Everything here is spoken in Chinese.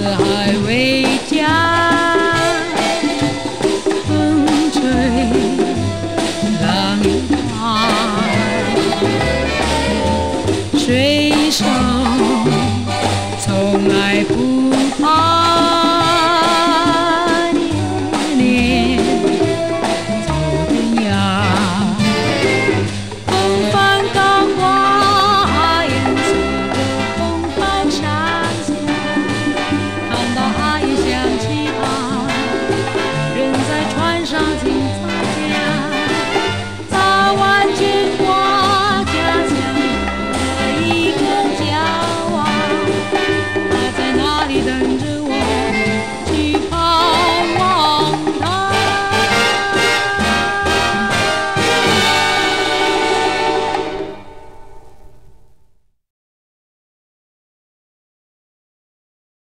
还未家，风吹浪打，水手从来不怕。年年走天涯，风帆高挂，颜色的风帆上下，看到阿姨想起他，人在船上听他讲，他完全挂家乡的一个角啊，他在那里等着。